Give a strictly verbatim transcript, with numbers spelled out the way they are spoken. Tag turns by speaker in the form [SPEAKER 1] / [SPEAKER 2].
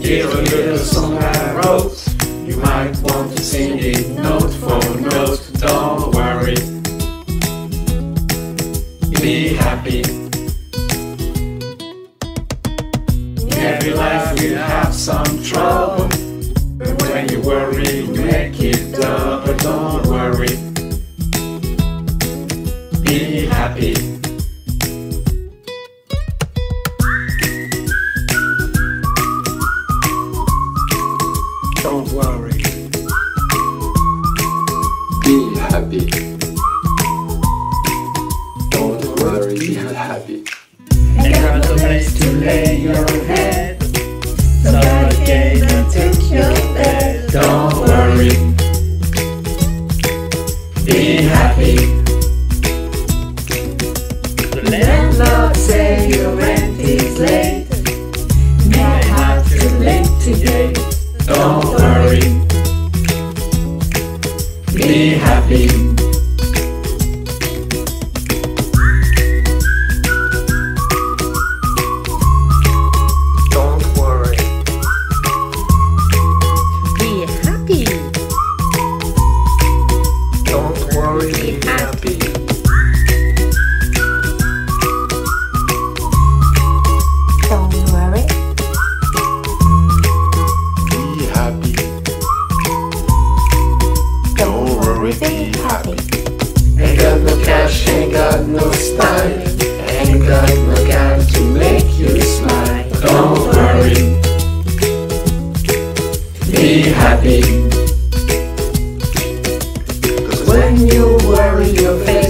[SPEAKER 1] Here's a little song I wrote. You might want to sing it note for note. Don't worry, be happy. In every life we have some trouble, but when you worry, you make it double. Don't worry, be happy. Don't worry,
[SPEAKER 2] Be happy. Don't worry, be happy.
[SPEAKER 1] you got a place to lay your head. Somebody came and took your bed. Don't worry, be happy. The landlord say your rent is late. You may have to late today. Don't worry, be happy.
[SPEAKER 2] Don't worry.
[SPEAKER 3] Be happy.
[SPEAKER 2] Don't worry, be happy.
[SPEAKER 3] Don't worry.
[SPEAKER 2] Be happy. Don't worry, be happy.
[SPEAKER 1] Ain't got no cash, ain't got no style, ain't got no guy to make you smile. Don't worry, be happy. 'Cause when you worry, your face